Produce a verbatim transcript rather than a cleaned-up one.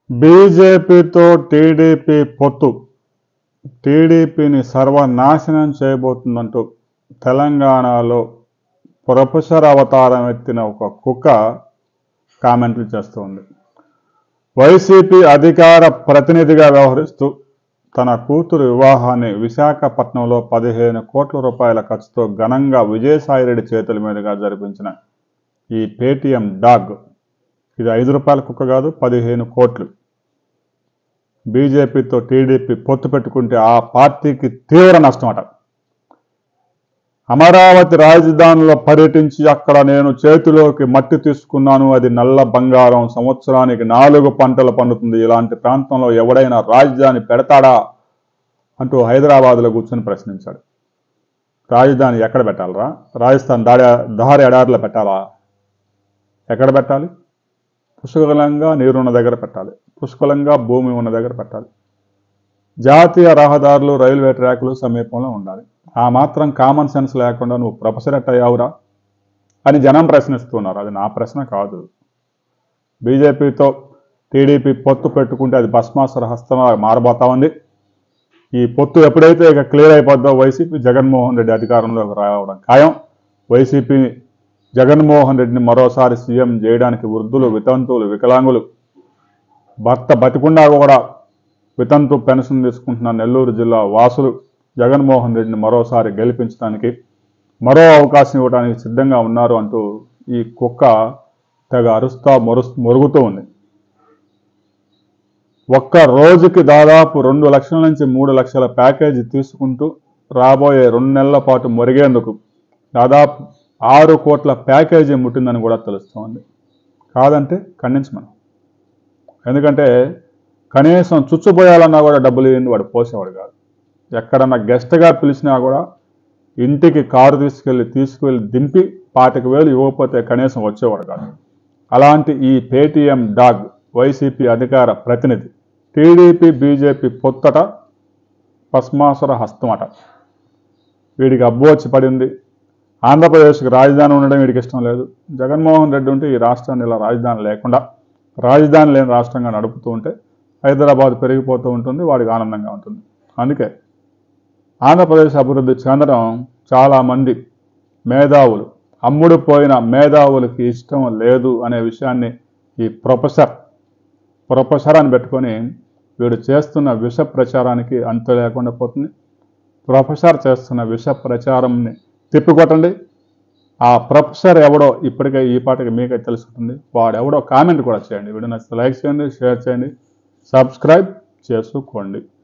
బీజేపీతో టీడీపీ పొత్తు టీడీపీని సర్వనాశనం చేయబోతుందంటూ తెలంగాణలో ప్రొఫెసర్ అవతారం ఎత్తిన ఒక కుక్క కామెంట్లు చేస్తోంది. వైసీపీ అధికార ప్రతినిధిగా వ్యవహరిస్తూ తన కూతురు వివాహాన్ని విశాఖపట్నంలో పదిహేను కోట్ల రూపాయల ఖర్చుతో ఘనంగా విజయసాయిరెడ్డి చేతుల మీదుగా జరిపించిన ఈ పేటీఎం డాగ్, ఇది ఐదు రూపాయల కుక్క కాదు, పదిహేను కోట్లు. బీజేపీతో టీడీపీ పొత్తు పెట్టుకుంటే ఆ పార్టీకి తీవ్ర నష్టం అట. అమరావతి రాజధానిలో పర్యటించి అక్కడ నేను చేతిలోకి మట్టి తీసుకున్నాను, అది నల్ల బంగారం, సంవత్సరానికి నాలుగు పంటలు పండుతుంది, ఇలాంటి ప్రాంతంలో ఎవడైనా రాజధాని పెడతాడా అంటూ హైదరాబాద్లో కూర్చొని ప్రశ్నించాడు. రాజధాని ఎక్కడ పెట్టాలరా? రాజస్థాన్ దాడి దారి ఎడారిలో పెట్టాలా? ఎక్కడ పెట్టాలి? పుష్కలంగా నీరున్న దగ్గర పెట్టాలి, పుష్కలంగా భూమి ఉన్న దగ్గర పెట్టాలి. జాతీయ రహదారులు, రైల్వే ట్రాకులు సమీపంలో ఉండాలి. ఆ మాత్రం కామన్ సెన్స్ లేకుండా నువ్వు ప్రొఫెసర్ ఎట్ అయ్యావురా అని జనం ప్రశ్నిస్తున్నారు. అది నా ప్రశ్న కాదు. బీజేపీతో టీడీపీ పొత్తు పెట్టుకుంటే అది భస్మాసుర హస్తం మారబోతా ఉంది. ఈ పొత్తు ఎప్పుడైతే ఇక క్లియర్ అయిపోద్దో వైసీపీ జగన్మోహన్ రెడ్డి అధికారంలోకి రావడం ఖాయం. వైసీపీ జగన్మోహన్ రెడ్డిని మరోసారి సీఎం చేయడానికి వృద్ధులు, వితంతువులు, వికలాంగులు, భర్త బతికుండా కూడా వితంతు పెన్షన్ తీసుకుంటున్న నెల్లూరు జిల్లా వాసులు జగన్మోహన్ రెడ్డిని మరోసారి గెలిపించడానికి, మరో అవకాశం ఇవ్వడానికి సిద్ధంగా ఉన్నారు అంటూ ఈ కుక్క తెగ అరుస్తా మొరు మొరుగుతూ ఉంది. ఒక్క రోజుకి దాదాపు రెండు లక్షల నుంచి మూడు లక్షల ప్యాకేజీ తీసుకుంటూ రాబోయే రెండు నెలల పాటు మొరిగేందుకు దాదాపు ఆరు కోట్ల ప్యాకేజీ ముట్టిందని కూడా తెలుస్తోంది. కాదంటే ఖండించమను. ఎందుకంటే కనీసం చుచ్చుపోయాలన్నా కూడా డబ్బులు ఇవ్వండి, వాడు పోసేవాడు కాదు. ఎక్కడన్నా గెస్ట్గా పిలిచినా కూడా ఇంటికి కారు తీసుకెళ్ళి తీసుకువెళ్ళి దింపి పాతిక వేలు ఇవ్వకపోతే కనీసం వచ్చేవాడు కాదు. అలాంటి ఈ పేటీఎం డాగ్ వైసీపీ అధికార ప్రతినిధి టీడీపీ బీజేపీ పొత్తట భస్మాసుర హస్తమట. వీడికి అబ్బు వచ్చి పడింది. ఆంధ్రప్రదేశ్కి రాజధాని ఉండడం వీడికి ఇష్టం లేదు. జగన్మోహన్ రెడ్డి ఉంటే ఈ రాష్ట్రాన్ని ఇలా రాజధాని లేకుండా రాజధాని లేని రాష్ట్రంగా నడుపుతూ ఉంటే హైదరాబాద్ పెరిగిపోతూ ఉంటుంది, వాడికి ఆనందంగా ఉంటుంది. అందుకే ఆంధ్రప్రదేశ్ అభివృద్ధి చెందడం చాలామంది మేధావులు, అమ్ముడు పోయిన మేధావులకి ఇష్టం లేదు అనే విషయాన్ని ఈ ప్రొఫెసర్ ప్రొఫెసర్ అని పెట్టుకొని వీడు చేస్తున్న విష ప్రచారానికి అంతు లేకుండా పోతుంది. ప్రొఫెసర్ చేస్తున్న విష ప్రచారంని తిప్పికొట్టండి. ఆ ప్రొఫెసర్ ఎవడో ఇప్పటికే ఈ పాటకి మీకే తెలుసుకుంటుంది. వాడెవడో కామెంట్ కూడా చేయండి. వీడియో నచ్చితే లైక్ చేయండి, షేర్ చేయండి, సబ్స్క్రైబ్ చేసుకోండి.